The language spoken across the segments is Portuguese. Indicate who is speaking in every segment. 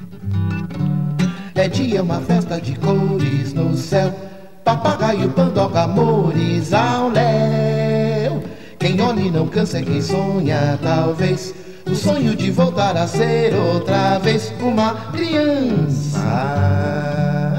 Speaker 1: É dia, uma festa de cores no céu, papagaio, pandoca, amores ao léu. Quem olha e não cansa é quem sonha, talvez, o sonho de voltar a ser outra vez uma criança.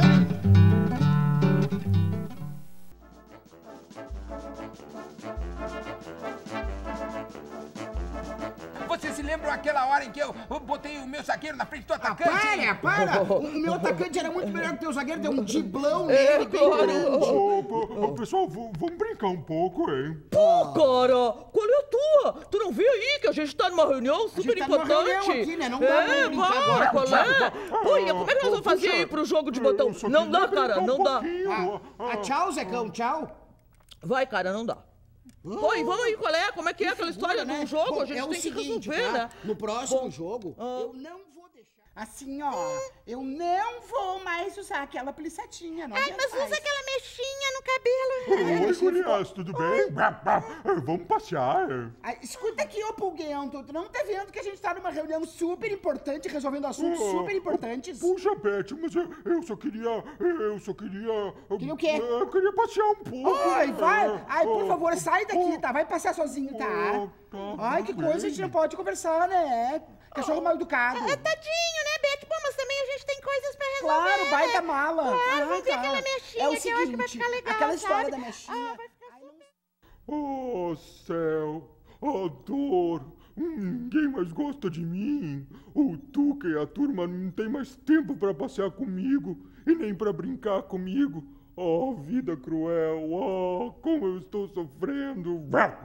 Speaker 2: Vocês se lembram aquela hora em que eu botei o meu zagueiro na frente do atacante?
Speaker 3: Para! O meu atacante era muito melhor que o teu zagueiro, deu um diblão nele, bem grande.
Speaker 4: Pessoal, vamos brincar um pouco, hein?
Speaker 5: Pô, cara, qual é a tua? Tu não viu aí que a gente tá numa reunião super importante?
Speaker 3: A gente tá numa reunião aqui, né? Não dá pra brincar agora.
Speaker 5: Qual é? Pô, e como é que nós vamos fazer aí pro jogo de botão? Não dá, cara, não dá.
Speaker 3: Tchau, Zecão, tchau.
Speaker 5: Vai, cara, não dá. Pô, e vamos aí, qual é? Como é que é aquela história do jogo?
Speaker 3: Bom,
Speaker 5: A gente tem que resolver,
Speaker 3: tá?
Speaker 5: né?
Speaker 3: No próximo jogo, eu não vou deixar... Assim, ó, eu não vou mais usar aquela plissatinha, não.
Speaker 6: Ai, mas usa aquela mexinha no cabelo.
Speaker 4: Oi, Gurias, tudo bem? Vamos passear.
Speaker 3: Escuta aqui, ô Pulguento, tu não tá vendo que a gente tá numa reunião super importante, resolvendo assuntos super importantes?
Speaker 4: Puxa, Beth, mas eu só queria...
Speaker 3: Queria o quê?
Speaker 4: Eu queria passear um pouco.
Speaker 3: Ai, vai! Ai, por favor, sai daqui, tá? Vai passear sozinho, tá? Ai, que coisa, a gente não pode conversar, né? Cachorro mal educado.
Speaker 6: Tadinho, né, Beth? Pô, mas também a gente tem coisas pra resolver.
Speaker 3: Claro, baita mala.
Speaker 6: Claro, vamos ver aquela mexinha
Speaker 3: o
Speaker 6: que eu acho que vai ficar legal,
Speaker 3: aquela história
Speaker 6: sabe?
Speaker 3: da mexinha.
Speaker 4: Oh, céu, a dor. Ninguém mais gosta de mim. O Tuca e a turma não tem mais tempo pra passear comigo e nem pra brincar comigo. Oh, vida cruel. Oh, como eu estou sofrendo.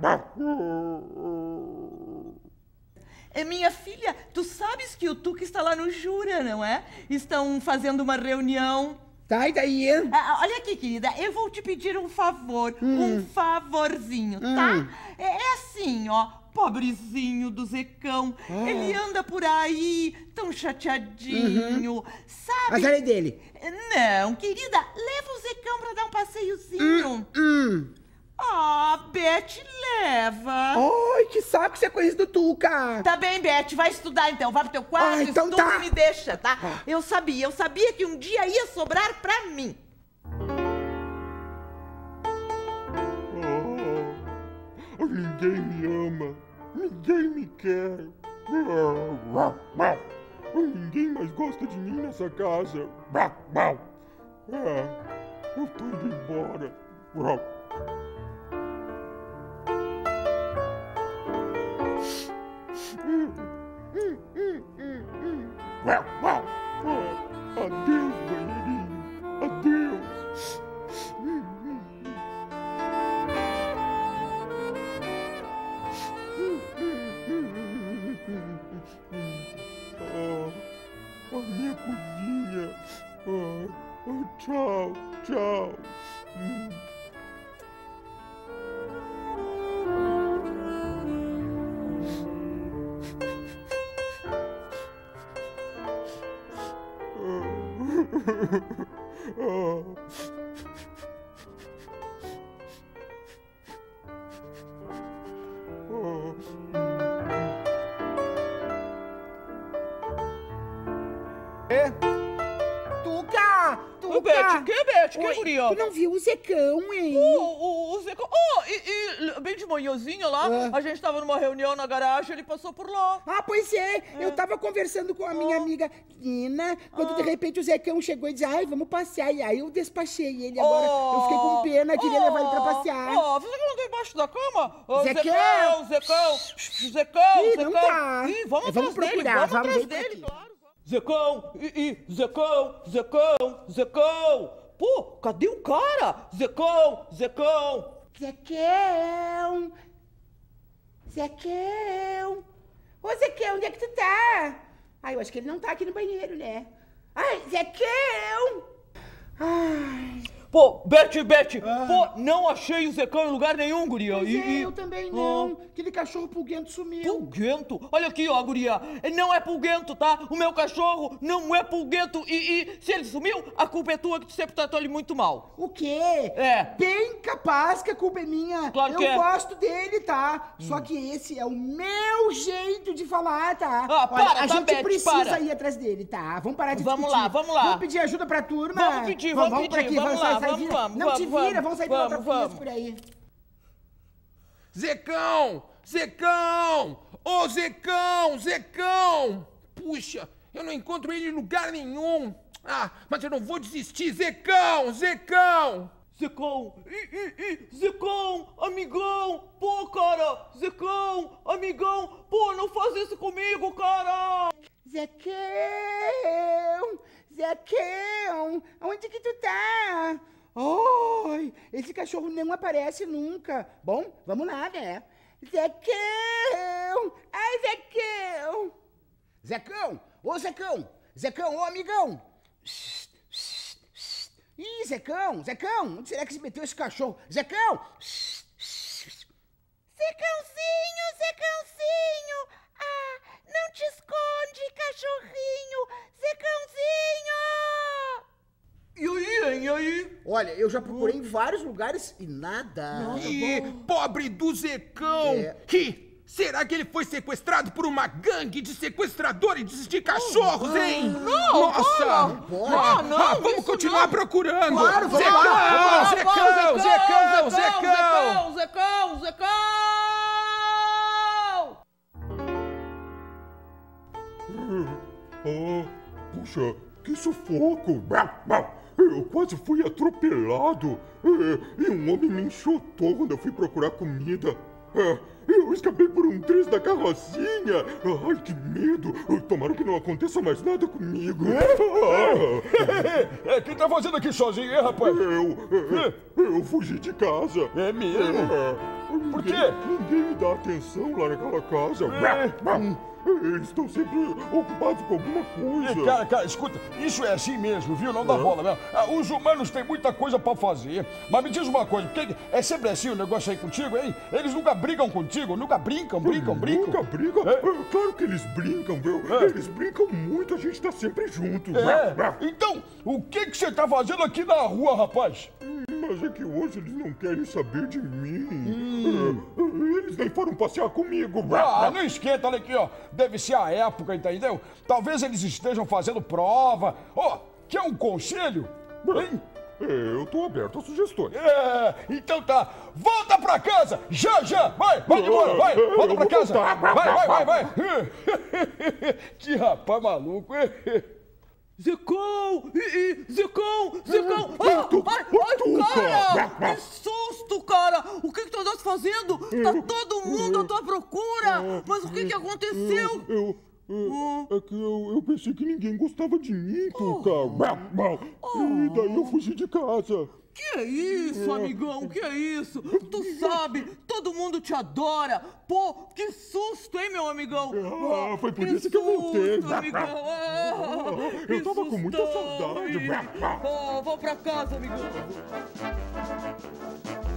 Speaker 7: Minha filha, tu sabes que o Tuca está lá no Jura, não é? Estão fazendo uma reunião.
Speaker 3: Tá, e daí?
Speaker 7: Olha aqui, querida, eu vou te pedir um favor, um favorzinho, tá? É assim, ó, pobrezinho do Zecão, ele anda por aí tão chateadinho, sabe?
Speaker 3: Mas olha dele.
Speaker 7: Não, querida, leva o Zecão pra dar um passeiozinho. Beth, leva.
Speaker 3: Ai, que saco, isso é coisa do Tuca.
Speaker 7: Tá bem, Beth, vai estudar então. Vai pro teu quarto,
Speaker 3: então
Speaker 7: estuda
Speaker 3: tá.
Speaker 7: e me deixa, tá? Eu sabia que um dia ia sobrar pra mim.
Speaker 4: Ninguém me ama, ninguém me quer. Ninguém mais gosta de mim nessa casa. Eu tô indo embora. Adeus, banheirinho. Adeus. A minha cozinha. Tchau, tchau.
Speaker 5: Beth, que guria?
Speaker 3: Tu não viu o Zecão, hein?
Speaker 5: O Zecão... e bem de manhãzinha lá, a gente tava numa reunião na garagem, ele passou por lá.
Speaker 3: Pois é. Eu tava conversando com a minha amiga Nina, quando de repente o Zecão chegou e disse, vamos passear. E aí eu despachei ele. Agora eu fiquei com pena, queria levar ele pra passear.
Speaker 5: Você que não tá embaixo da cama? Zecão!
Speaker 3: Ih, não tá.
Speaker 5: Ih, vamos
Speaker 3: procurar,
Speaker 5: atrás dele, claro. Zecão! Zecão! Pô, cadê o cara? Zecão!
Speaker 3: Ô, Zecão, onde é que tu tá? Eu acho que ele não tá aqui no banheiro, né? Zecão!
Speaker 5: Pô, Bete, pô, não achei o Zecão em lugar nenhum, guria.
Speaker 3: Pois é, eu também não. Aquele cachorro pulguento sumiu.
Speaker 5: Pulguento? Olha aqui, ó, guria. Não é pulguento, tá? O meu cachorro não é pulguento. E se ele sumiu, a culpa é tua que tu sempre tratou ele muito mal.
Speaker 3: O quê?
Speaker 5: É.
Speaker 3: Bem capaz que a culpa é minha.
Speaker 5: Claro que é.
Speaker 3: Eu gosto dele, tá? Só que esse é o meu jeito de falar, tá?
Speaker 5: Ah, para,
Speaker 3: Olha, a
Speaker 5: tá,
Speaker 3: gente
Speaker 5: Bete,
Speaker 3: precisa
Speaker 5: para.
Speaker 3: ir atrás dele, tá? Vamos parar de
Speaker 5: Vamos
Speaker 3: discutir.
Speaker 5: lá, vamos lá.
Speaker 3: Vamos pedir ajuda pra turma.
Speaker 5: Vamos pedir, vamos
Speaker 3: por
Speaker 5: pedir,
Speaker 3: aqui,
Speaker 5: vamos lá,
Speaker 3: sai,
Speaker 5: vamos,
Speaker 3: vira.
Speaker 5: vamos,
Speaker 3: Não te
Speaker 5: vamos,
Speaker 3: vira, vamos sair pela outra
Speaker 5: vamos.
Speaker 3: vez por aí.
Speaker 2: Zecão! Zecão! Ô, Zecão! Zecão! Puxa, eu não encontro ele em lugar nenhum. Ah, mas eu não vou desistir. Zecão! Zecão!
Speaker 5: Zecão, Zecão, amigão, pô, cara, Zecão, amigão, pô, não faz isso comigo, cara.
Speaker 3: Zecão, onde que tu tá? Ai, esse cachorro não aparece nunca. Bom, vamos lá, né? Zecão, ai, Zecão. Zecão, ô Zecão, Zecão, ô amigão. Ih, Zecão, onde será que se meteu esse cachorro? Zecão!
Speaker 6: Zecãozinho! Ah, não te esconde, cachorrinho! Zecãozinho!
Speaker 5: E aí?
Speaker 3: Olha, eu já procurei em vários lugares e nada.
Speaker 2: Ih, pobre do Zecão! Que? Será que ele foi sequestrado por uma gangue de sequestradores de cachorros, hein? Nossa! Vamos continuar procurando!
Speaker 3: Claro, vamos lá!
Speaker 5: Zecão!
Speaker 4: Puxa, que sufoco! Eu quase fui atropelado. E um homem me enxotou quando eu fui procurar comida. Eu escapei por um triz da carrocinha. Ai, que medo. Tomara que não aconteça mais nada comigo.
Speaker 8: Quem tá fazendo aqui sozinho, hein, rapaz?
Speaker 4: Eu fugi de casa.
Speaker 8: É mesmo? Por quê?
Speaker 4: Ninguém me dá atenção lá naquela casa. Eles estão sempre ocupados com alguma coisa.
Speaker 8: Cara, escuta, isso é assim mesmo, viu? Não dá bola, não. Os humanos têm muita coisa pra fazer. Mas me diz uma coisa, porque é sempre assim o negócio aí contigo, hein? Eles nunca brigam contigo, nunca brincam.
Speaker 4: Nunca brigam? Claro que eles brincam, viu? Eles brincam muito, a gente tá sempre junto.
Speaker 8: Então, o que você tá fazendo aqui na rua, rapaz?
Speaker 4: Mas é que hoje eles não querem saber de mim. Eles nem foram passear comigo.
Speaker 8: Não esquenta, olha aqui, ó. Deve ser a época, entendeu? Talvez eles estejam fazendo prova. Quer um conselho? Hein?
Speaker 4: Eu tô aberto a sugestões.
Speaker 8: Então tá. Volta pra casa! Já! Vai embora, vai! Volta pra casa! Vai! Que rapaz maluco, hein?
Speaker 5: Zecão! Zecão!
Speaker 4: Cara!
Speaker 5: Que susto, cara! O que tu andas fazendo? Tá todo mundo à tua procura! Mas o que aconteceu?
Speaker 4: É que eu pensei que ninguém gostava de mim, Tuca. E daí eu fugi de casa.
Speaker 5: Que é isso, amigão? Que é isso? Tu sabe, todo mundo te adora. Pô, que susto, hein, meu amigão?
Speaker 4: Foi por isso que eu voltei.
Speaker 5: Amigão.
Speaker 4: Eu tava com muita saudade.
Speaker 5: Vamos pra casa, amigão.